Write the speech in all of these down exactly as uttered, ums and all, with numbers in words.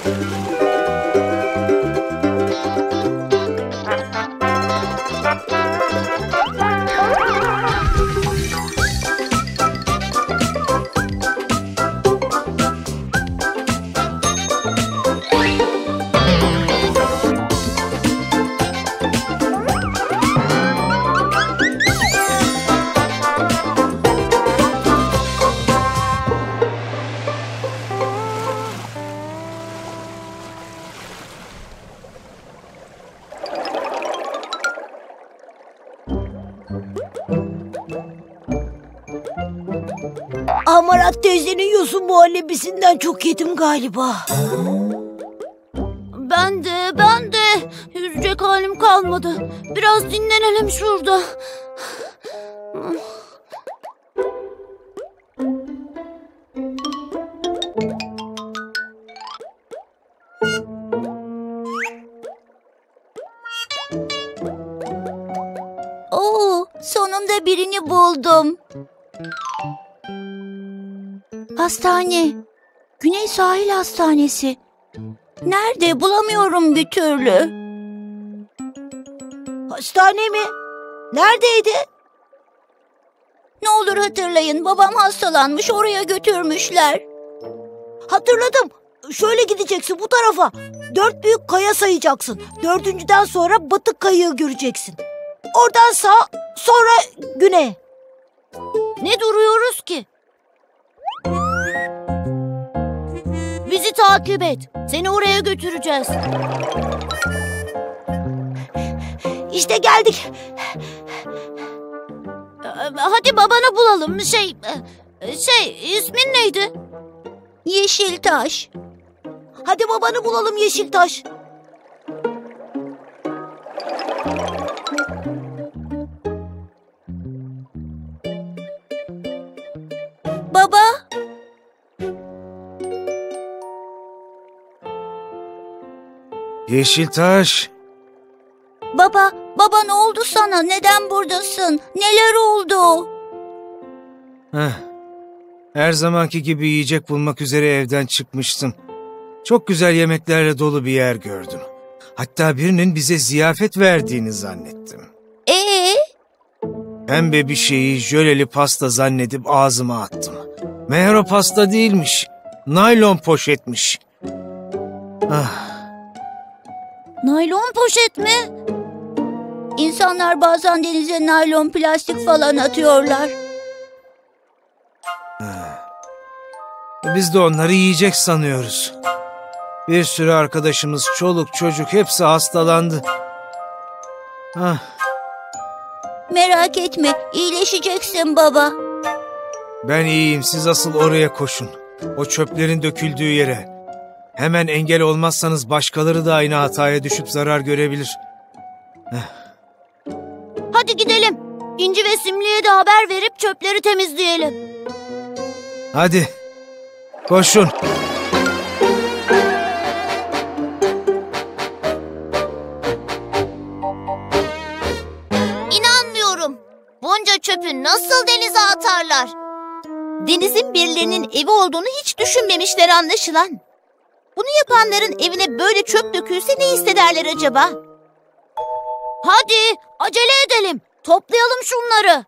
Amarat teyzenin yosun muhallebisinden çok yedim galiba. Ben de, ben de. Yüzecek halim kalmadı. Biraz dinlenelim şurada. Oo, sonunda birini buldum. Hastane. Güney Sahil Hastanesi. Nerede? Bulamıyorum bir türlü. Hastane mi? Neredeydi? Ne olur hatırlayın. Babam hastalanmış, oraya götürmüşler. Hatırladım. Şöyle gideceksin bu tarafa. Dört büyük kaya sayacaksın. Dördüncüden sonra batık kayığı göreceksin. Oradan sağ, sonra güney. Ne duruyoruz ki? Bizi takip et. Seni oraya götüreceğiz. İşte geldik. Hadi babanı bulalım. Şey, şey ismin neydi? Yeşiltaş. Hadi babanı bulalım Yeşiltaş. Baba. Yeşiltaş. Baba, baba ne oldu sana? Neden buradasın? Neler oldu? Heh. Her zamanki gibi yiyecek bulmak üzere evden çıkmıştım. Çok güzel yemeklerle dolu bir yer gördüm. Hatta birinin bize ziyafet verdiğini zannettim. Ee? Pembe bir şeyi jöleli pasta zannedip ağzıma attım. Meğer o pasta değilmiş. Naylon poşetmiş. Ah. Naylon poşet mi? İnsanlar bazen denize naylon plastik falan atıyorlar. Biz de onları yiyecek sanıyoruz. Bir sürü arkadaşımız, çoluk çocuk hepsi hastalandı. Ah. Merak etme, iyileşeceksin baba. Ben iyiyim, siz asıl oraya koşun. O çöplerin döküldüğü yere. Hemen engel olmazsanız başkaları da aynı hataya düşüp zarar görebilir. Hadi gidelim. İnci ve Simli'ye de haber verip çöpleri temizleyelim. Hadi, koşun. İnanmıyorum. Bunca çöpü nasıl denize atarlar? Denizin birilerinin evi olduğunu hiç düşünmemişler anlaşılan. Bunu yapanların evine böyle çöp dökülse ne hissederler acaba? Hadi acele edelim. Toplayalım şunları.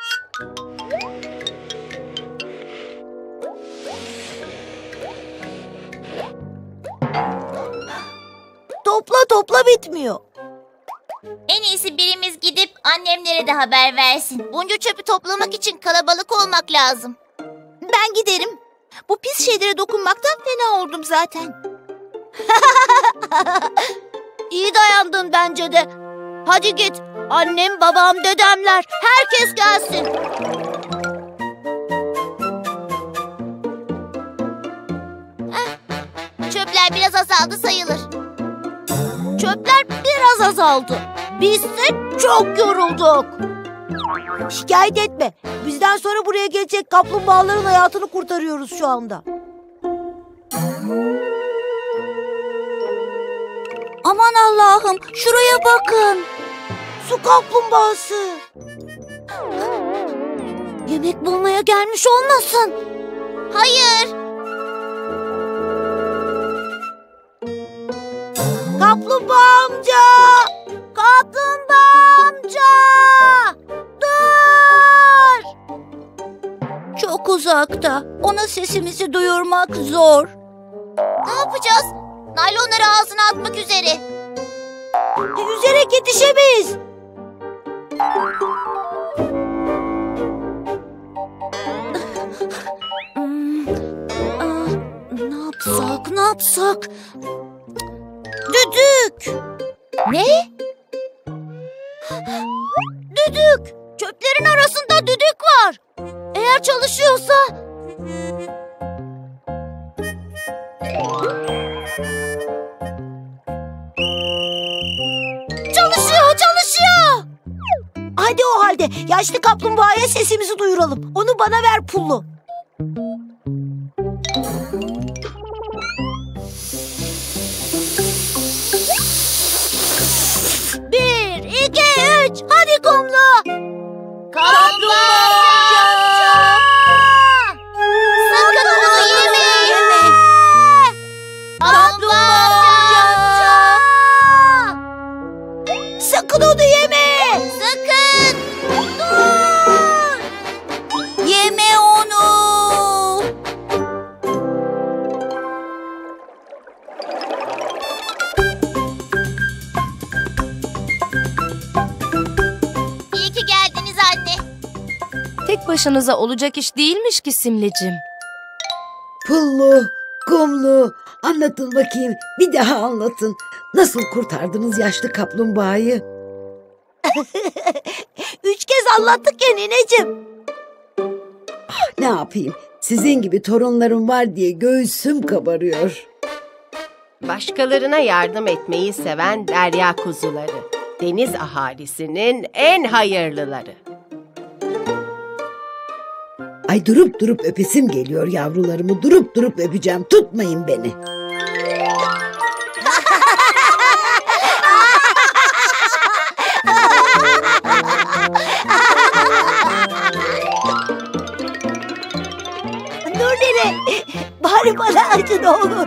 Topla topla bitmiyor. En iyisi birimiz gidip annemlere de haber versin. Bunca çöpü toplamak için kalabalık olmak lazım. Ben giderim. Bu pis şeylere dokunmaktan fena oldum zaten. İyi dayandın bence de. Hadi git. Annem, babam, dedemler. Herkes gelsin. Heh, çöpler biraz azaldı sayılır. Çöpler biraz azaldı. Biz de çok yorulduk. Şikayet etme. Bizden sonra buraya gelecek kaplumbağaların hayatını kurtarıyoruz şu anda. Aman Allah'ım, şuraya bakın. Su kaplumbağası. Yemek bulmaya gelmiş olmasın? Hayır. Kaplumbağa amca! Kaplumbağa amca! Dur! Çok uzakta. Ona sesimizi duyurmak zor. Ne yapacağız? Naylonları ağzına atmak üzere. Yüzerek yetişemeyiz. Hmm, ah, ne yapsak, ne yapsak? Düdük! Ne? Düdük! Çöplerin arasında düdük var. Eğer çalışıyorsa... Çalışıyor, çalışıyor. Hadi o halde yaşlı kaplumbağaya sesimizi duyuralım. Onu bana ver pullu. Bir, iki, üç. Hadi kumlu. Kaplumbağa amca! Sakın onu yeme! Kaplumbağa amca! Sakın onu yeme. Sakın! Dur. Yeme onu. İyi ki geldiniz anne. Tek başınıza olacak iş değilmiş ki Simlicim. Pullu, kumlu, anlatın bakayım. Bir daha anlatın. Nasıl kurtardınız yaşlı kaplumbağayı? Üç kez anlattık ya nineciğim. Ne yapayım? Sizin gibi torunlarım var diye göğsüm kabarıyor. Başkalarına yardım etmeyi seven derya kuzuları. Deniz ahalisinin en hayırlıları. Ay durup durup öpesim geliyor yavrularımı. Durup durup öpeceğim. Tutmayın beni. Dur nene. Bari bana acı ne olur.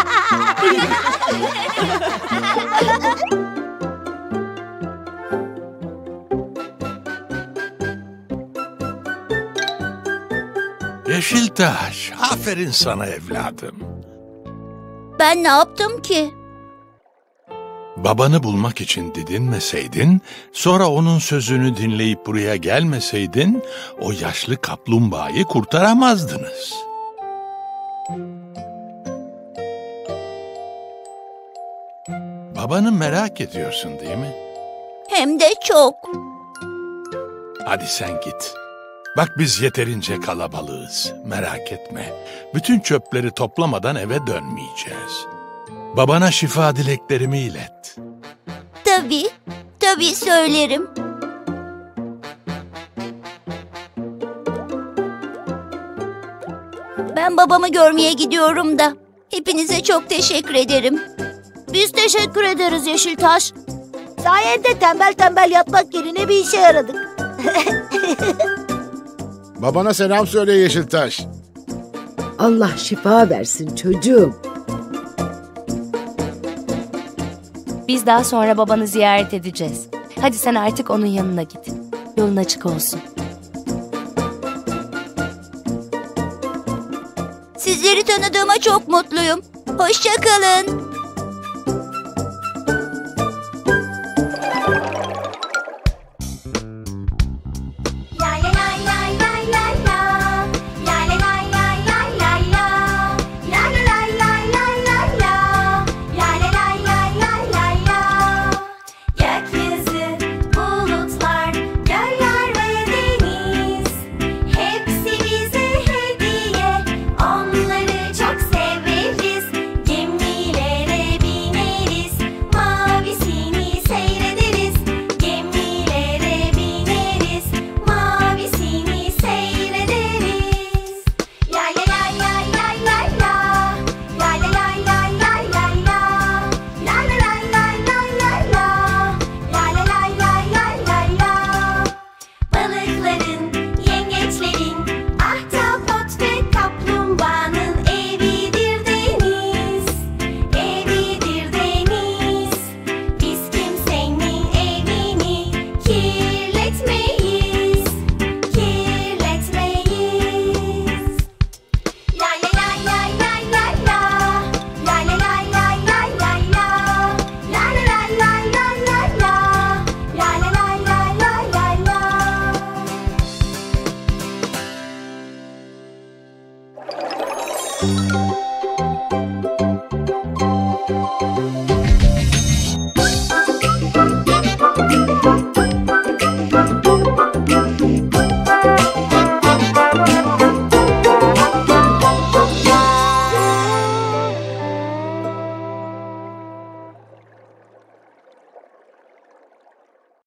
Yeşiltaş, aferin sana evladım. Ben ne yaptım ki? Babanı bulmak için didinmeseydin, sonra onun sözünü dinleyip buraya gelmeseydin, o yaşlı kaplumbağayı kurtaramazdınız. Babanı merak ediyorsun değil mi? Hem de çok. Hadi sen git. Bak biz yeterince kalabalığız, merak etme. Bütün çöpleri toplamadan eve dönmeyeceğiz. Babana şifa dileklerimi ilet. Tabii, tabii söylerim. Ben babamı görmeye gidiyorum da. Hepinize çok teşekkür ederim. Biz teşekkür ederiz Yeşiltaş. Sayende tembel tembel yatmak yerine bir işe yaradık. Babana selam söyle Yeşiltaş. Allah şifa versin çocuğum. Biz daha sonra babanı ziyaret edeceğiz. Hadi sen artık onun yanına git. Yolun açık olsun. Sizleri tanıdığıma çok mutluyum. Hoşça kalın. Onları çok severiz. Gemiler Aa!